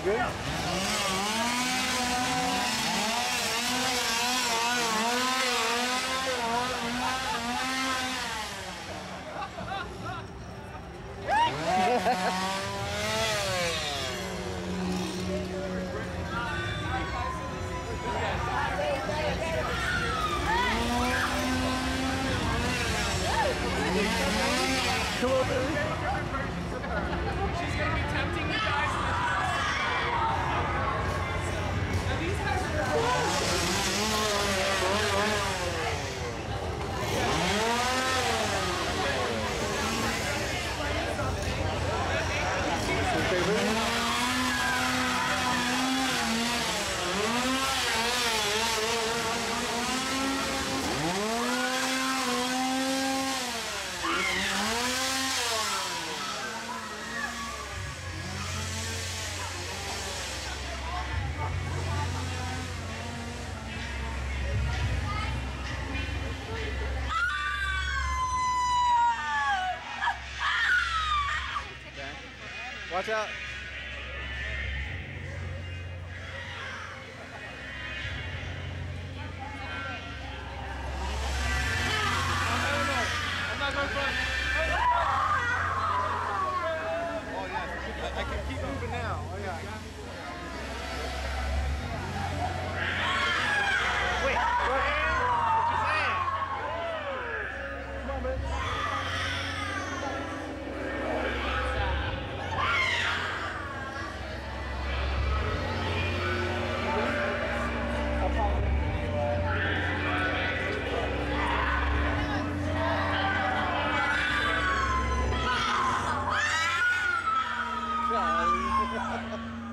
Come over. She's going to be tempting you guys. Now these guys are Watch out. I'm not going front. Oh yeah, I can keep moving now. Oh yeah. Wait, go ahead. What you saying? Come on, man. God.